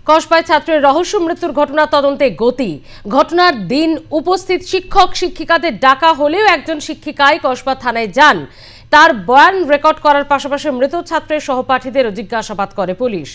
কসবায় ছাত্রের রহস্য মৃত্যুর ঘটনা তদন্তে গতি। ঘটনার দিন উপস্থিত শিক্ষক শিক্ষিকাদের ডাকা হলেও একজন শিক্ষিকাই কসবা থানায় যান। তার বয়ান রেকর্ড করার পাশাপাশি মৃত ছাত্রের সহপাঠীদেরও জিজ্ঞাসাবাদ করে পুলিশ।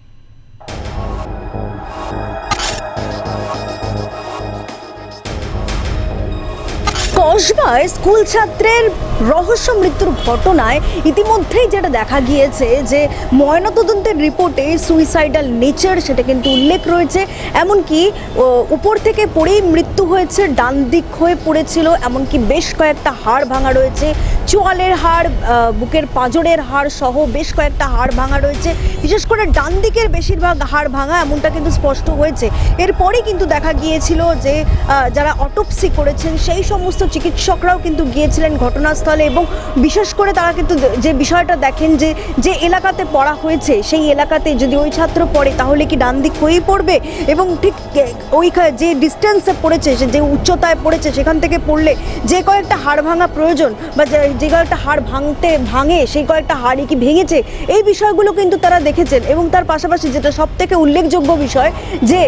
কসবায় স্কুল ছাত্রের রহস্য মৃত্যুর ঘটনায় ইতিমধ্যেই যেটা দেখা গিয়েছে যে ময়নাতদন্তের রিপোর্টে সুইসাইডাল নেচার সেটা কিন্তু উল্লেখ রয়েছে। এমনকি উপর থেকে পড়েই মৃত্যু হয়েছে, ডান দিক হয়ে পড়েছিল, এমনকি বেশ কয়েকটা হাড় ভাঙা রয়েছে, চোয়ালের হাড়, বুকের পাঁজরের হাড় সহ বেশ কয়েকটা হাড় ভাঙা রয়েছে। বিশেষ করে ডান দিকের বেশিরভাগ হাড় ভাঙা এমনটা কিন্তু স্পষ্ট হয়েছে। এরপরই কিন্তু দেখা গিয়েছিল যে যারা অটোপসি করেছেন সেই সমস্ত চিকিৎসকরাও কিন্তু গিয়েছিলেন ঘটনাস্থলে এবং বিশেষ করে তারা কিন্তু যে বিষয়টা দেখেন যে এলাকাতে পড়া হয়েছে সেই এলাকাতে যদি ওই ছাত্র পড়ে তাহলে কি ডান দিক হয়েই পড়বে, এবং ঠিক ওই যে ডিস্টেন্সে পড়েছে, যে উচ্চতায় পড়েছে সেখান থেকে পড়লে যে কয়েকটা হাড় ভাঙা প্রয়োজন বা যে কয়েকটা হাড় ভাঙে সেই কয়েকটা হাড়ই কি ভেঙেছে, এই বিষয়গুলো কিন্তু তারা দেখেছেন। এবং তার পাশাপাশি যেটা সব থেকে উল্লেখযোগ্য বিষয় যে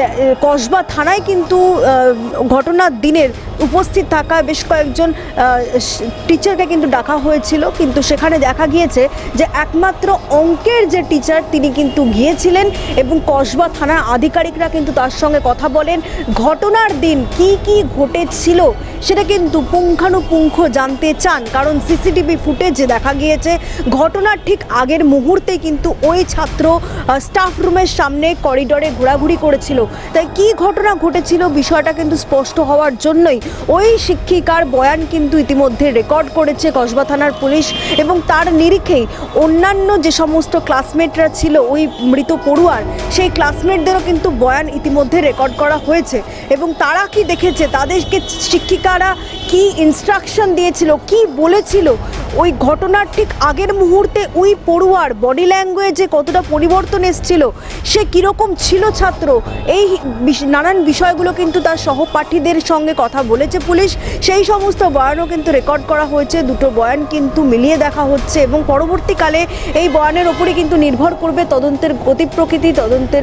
কসবা থানায় কিন্তু ঘটনার দিনের উপস্থিত থাকা বেশ কয়েকজন টিচারকে কিন্তু ডাকা হয়েছিল, কিন্তু সেখানে দেখা গিয়েছে যে একমাত্র অঙ্কের যে টিচার তিনি কিন্তু গিয়েছিলেন এবং কসবা থানার আধিকারিকরা কিন্তু তার সঙ্গে কথা বলেন। ঘটনার দিন কি কি ঘটেছিল সেটা কিন্তু পুঙ্খানুপুঙ্খ জানতে চান, কারণ সিসিটিভি ফুটেজে দেখা গিয়েছে ঘটনার ঠিক আগের মুহূর্তে কিন্তু ওই ছাত্র স্টাফ রুমের সামনে করিডোরে ঘোরাঘুরি করেছিল। তাই কি ঘটনা ঘটেছিল বিষয়টা কিন্তু স্পষ্ট হওয়ার জন্যই ওই শিক্ষিকার বয়ান কিন্তু ইতিমধ্যে রেকর্ড করেছে কসবা থানার পুলিশ, এবং তার নিরিখেই অন্যান্য যে সমস্ত ক্লাসমেটরা ছিল ওই মৃত পড়ুয়ার সেই ক্লাসমেটদেরও কিন্তু বয়ান ইতিমধ্যে রেকর্ড করা হয়েছে। এবং তারা কি দেখেছে, তাদেরকে শিক্ষিকারা কি ইনস্ট্রাকশন দিয়েছিল, কি বলেছিল, ওই ঘটনার ঠিক আগের মুহূর্তে ওই পড়ুয়ার বডি ল্যাঙ্গুয়েজে কতটা পরিবর্তন এসেছিল, সে কীরকম ছিল ছাত্র, এই নানান বিষয়গুলো কিন্তু তার সহপাঠীদের সঙ্গে কথা বলেছে পুলিশ। সেই সমস্ত বয়ানও কিন্তু রেকর্ড করা হয়েছে, দুটো বয়ান কিন্তু মিলিয়ে দেখা হচ্ছে এবং পরবর্তীকালে এই বয়ানের ওপরই কিন্তু নির্ভর করবে তদন্তের গতি প্রকৃতি, তদন্তের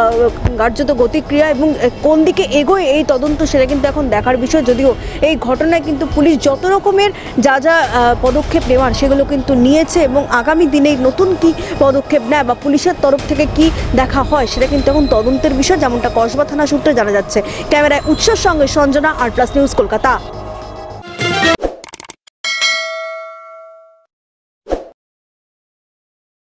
কার্যত গতিক্রিয়া এবং কোন দিকে এগোয় এই তদন্ত, সেটা কিন্তু এখন দেখার বিষয়। যদিও এই ঘটনায় কিন্তু পুলিশ যত রকমের যা পদক্ষেপ নেওয়ার সেগুলো কিন্তু নিয়েছে এবং আগামী দিনে নতুন কি পদক্ষেপ নেয় বা পুলিশের তরফ থেকে কি দেখা হয় সেটা কিন্তু এখন তদন্তের বিষয়, যেমনটা কসবা থানা সূত্রে জানা যাচ্ছে। ক্যামেরায় উৎসের সঙ্গে Sanjana, R plus news, Kolkata.